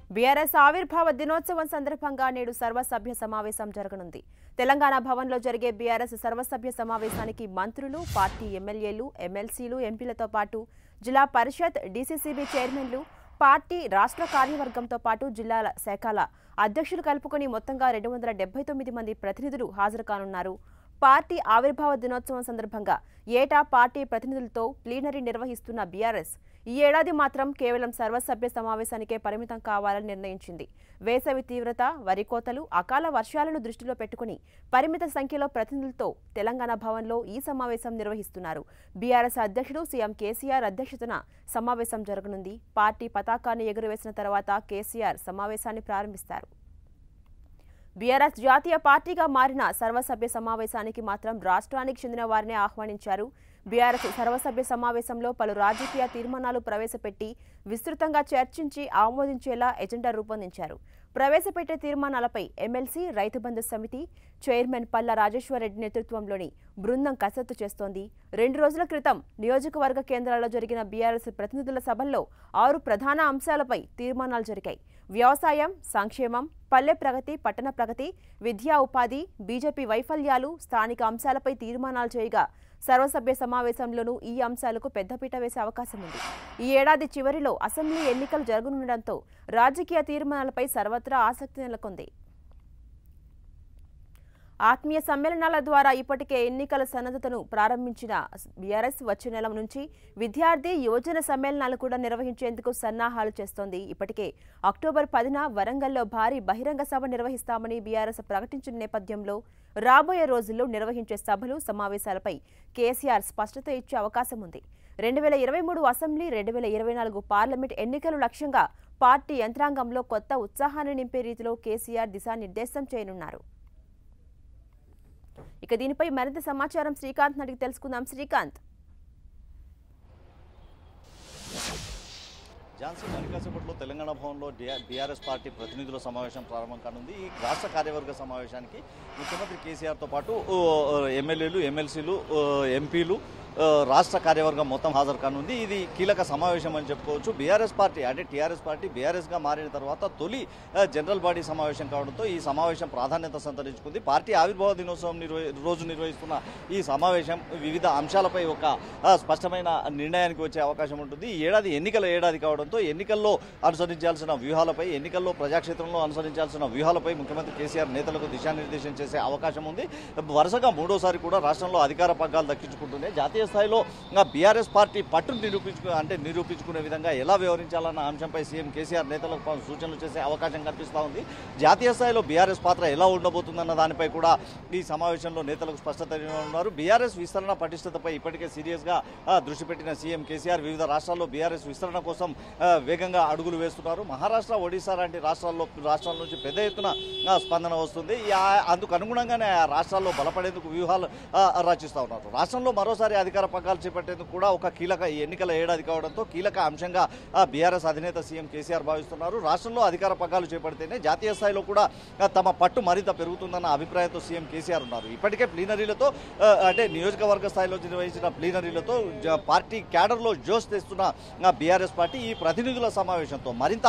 BRS ఆవిర్భావ దినోత్సవం సందర్భంగా నేడు సర్వసభ్య సమావేశం జరగనుంది. తెలంగాణ భవన్లో జరిగే బీఆర్ఎస్ సర్వసభ్య సమావేశానికి మంత్రులు, పార్టీ ఎమ్మెల్యేలు, ఎమ్మెల్సీలు, ఎంపీలతో పాటు జిల్లా పరిషత్, డీసీసీబీ చైర్మన్లు, పార్టీ రాష్ట్ర కార్యవర్గంతో పాటు జిల్లాల శాఖల అధ్యక్షులు కలుపుకొని మొత్తంగా 279 మంది ప్రతినిధులు హాజరు కానున్నారు. పార్టీ ఆవిర్భావ దినోత్సవం సందర్భంగా ఏటా పార్టీ ప్రతినిధులతో ప్లీనరీ నిర్వహిస్తున్న బీఆర్ఎస్ ఈ ఏడాది మాత్రం కేవలం సర్వసభ్య సమావేశానికే పరిమితం కావాలని నిర్ణయించింది. వేసవి తీవ్రత, వరి కోతలు, అకాల వర్షాలను దృష్టిలో పెట్టుకుని పరిమిత సంఖ్యలో ప్రతినిధులతో తెలంగాణ భవన్లో ఈ సమావేశం నిర్వహిస్తున్నారు. బీఆర్ఎస్ అధ్యక్షుడు సీఎం కేసీఆర్ అధ్యక్షతన సమావేశం జరగనుంది. పార్టీ పతాకాన్ని ఎగురవేసిన తర్వాత కేసీఆర్ సమావేశాన్ని ప్రారంభిస్తారు. బీఆర్ఎస్ జాతీయ పార్టీగా మారిన సర్వసభ్య సమావేశానికి మాత్రం రాష్ట్రానికి చెందిన వారినే ఆహ్వానించారు. బీఆర్ఎస్ సర్వసభ్య సమావేశంలో పలు రాజకీయ తీర్మానాలు ప్రవేశపెట్టి విస్తృతంగా చర్చించి ఆమోదించేలా ఎజెండా రూపొందించారు. ప్రవేశపెట్టే తీర్మానాలపై ఎమ్మెల్సీ రైతు బంధు సమితి చైర్మన్ పల్లా రాజేశ్వరరెడ్డి నేతృత్వంలోని బృందం కసరత్తు చేస్తోంది. 2 రోజుల క్రితం నియోజకవర్గ కేంద్రాల్లో జరిగిన బీఆర్ఎస్ ప్రతినిధుల సభల్లో 6 ప్రధాన అంశాలపై తీర్మానాలు జరిగాయి. వ్యవసాయం, సంక్షేమం, పల్లె ప్రగతి, పట్టణ ప్రగతి, విద్యా ఉపాధి, బీజేపీ వైఫల్యాలు, స్థానిక అంశాలపై తీర్మానాలు చేయగా సర్వసభ్య సమావేశంలోనూ ఈ అంశాలకు పెద్దపీట వేసే అవకాశం ఉంది. ఈ ఏడాది చివరిలో అసెంబ్లీ ఎన్నికలు జరగనుండటంతో రాజకీయ తీర్మానాలపై సర్వత్రా ఆసక్తి నెలకొంది. ఆత్మీయ సమ్మేళనాల ద్వారా ఇప్పటికే ఎన్నికల సన్నద్ధతను ప్రారంభించిన బీఆర్ఎస్ వచ్చే నెల నుంచి విద్యార్థి, యువజన సమ్మేళనాలు కూడా నిర్వహించేందుకు సన్నాహాలు చేస్తోంది. ఇప్పటికే అక్టోబర్ 10న వరంగల్లో భారీ బహిరంగ సభ నిర్వహిస్తామని బీఆర్ఎస్ ప్రకటించిన నేపథ్యంలో రాబోయే రోజుల్లో నిర్వహించే సభలు, సమావేశాలపై కేసీఆర్ స్పష్టత ఇచ్చే అవకాశం ఉంది. 2023 అసెంబ్లీ, 2024 పార్లమెంట్ ఎన్నికలు లక్ష్యంగా పార్టీ యంత్రాంగంలో కొత్త ఉత్సాహాన్ని నింపే రీతిలో కేసీఆర్ దిశానిర్దేశం చేయనున్నారు. ఇక దీనిపై మరింత సమాచారం శ్రీకాంత్ అడిగి తెలుసుకుందాం. శ్రీకాంత్, ఝాన్సీ మరికాసేపట్లో తెలంగాణ భవన్లో బీఆర్ఎస్ పార్టీ ప్రతినిధుల సమావేశం ప్రారంభం కానుంది. ఈ రాష్ట్ర కార్యవర్గ సమావేశానికి ముఖ్యమంత్రి కేసీఆర్తో పాటు ఎమ్మెల్యేలు, ఎమ్మెల్సీలు, ఎంపీలు, రాష్ట్ర కార్యవర్గం మొత్తం హాజరు కానుంది. ఇది కీలక సమావేశం అని చెప్పుకోవచ్చు. బీఆర్ఎస్ పార్టీ అంటే టీఆర్ఎస్ పార్టీ బీఆర్ఎస్గా మారిన తర్వాత తొలి జనరల్ బాడీ సమావేశం కావడంతో ఈ సమావేశం ప్రాధాన్యత సంతరించుకుంది. పార్టీ ఆవిర్భావ దినోత్సవం రోజు నిర్వహిస్తున్న ఈ సమావేశం వివిధ అంశాలపై ఒక స్పష్టమైన నిర్ణయానికి వచ్చే అవకాశం ఉంటుంది. ఈ ఏడాది ఎన్నికల ఏడాది కావడంతో ఎన్నికల్లో అనుసరించాల్సిన వ్యూహాలపై, ఎన్నికల్లో ప్రజాక్షేత్రంలో అనుసరించాల్సిన వ్యూహాలపై ముఖ్యమంత్రి కేసీఆర్ నేతలకు దిశానిర్దేశం చేసే అవకాశం ఉంది. వరుసగా 3వసారి కూడా రాష్ట్రంలో అధికార పగ్గాలు దక్కించుకుంటూనే జాతీయ స్థాయిలో బీఆర్ఎస్ పార్టీ పట్టును నిరూపించుకునే విధంగా ఎలా వ్యవహరించాలన్న అంశంపై సీఎం కేసీఆర్ నేతలకు సూచనలు చేసే అవకాశం కనిపిస్తూ ఉంది. జాతీయ స్థాయిలో బీఆర్ఎస్ పాత్ర ఎలా ఉండబోతుందన్న దానిపై కూడా ఈ సమావేశంలో నేతలకు స్పష్టత ఉన్నారు. బీఆర్ఎస్ విస్తరణ పటిష్టతపై ఇప్పటికే సీరియస్గా దృష్టి పెట్టిన సీఎం కేసీఆర్ వివిధ రాష్ట్రాల్లో బీఆర్ఎస్ విస్తరణ కోసం వేగంగా అడుగులు వేస్తున్నారు. మహారాష్ట్ర, ఒడిశా లాంటి రాష్ట్రాల నుంచి పెద్ద ఎత్తున స్పందన వస్తుంది. అందుకు అనుగుణంగానే ఆ రాష్ట్రాల్లో బలపడేందుకు వ్యూహాలు రచిస్తూ ఉన్నారు. రాష్ట్రంలో మరోసారి అధికార పగ్గాలు చేపట్టేందుకు కూడా ఒక కీలక ఎన్నికల ఏడాది కావడంతో కీలక అంశంగా బీఆర్ఎస్ అధినేత సీఎం కేసీఆర్ భావిస్తున్నారు. రాష్ట్రంలో అధికార పగ్గాలు చేపడితేనే జాతీయ స్థాయిలో కూడా తమ పట్టు మరింత పెరుగుతుందన్న అభిప్రాయంతో సీఎం కేసీఆర్ ఉన్నారు. ఇప్పటికే ప్లీనరీలతో అంటే నియోజకవర్గ స్థాయిలో నిర్వహించిన ప్లీనరీలతో పార్టీ క్యాడర్లో జోష్ తెస్తున్న బీఆర్ఎస్ పార్టీ ఈ ప్రతినిధుల సమావేశంతో మరింత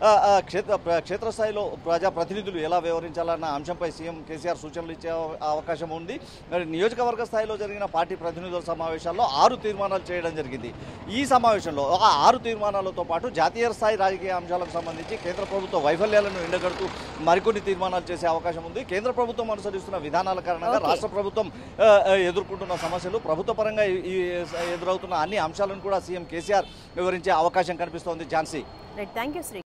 క్షేత్రస్థాయిలో ప్రజాప్రతినిధులు ఎలా వ్యవహరించాలన్న అంశంపై సీఎం కేసీఆర్ సూచనలు ఇచ్చే అవకాశం ఉంది. నియోజకవర్గ స్థాయిలో జరిగిన పార్టీ ప్రతినిధుల సమావేశాల్లో 6 తీర్మానాలు చేయడం జరిగింది. ఈ సమావేశంలో 6 తీర్మానాలతో పాటు జాతీయ స్థాయి రాజకీయ అంశాలకు సంబంధించి కేంద్ర ప్రభుత్వ వైఫల్యాలను ఎండగడుతూ మరికొన్ని తీర్మానాలు చేసే అవకాశం ఉంది. కేంద్ర ప్రభుత్వం అనుసరిస్తున్న విధానాల కారణంగా రాష్ట్ర ప్రభుత్వం ఎదుర్కొంటున్న సమస్యలు, ప్రభుత్వ పరంగా ఎదురవుతున్న అన్ని అంశాలను కూడా సీఎం కేసీఆర్ వివరించే అవకాశం కనిపిస్తోంది. ఝాన్సీ. Thank you Shri.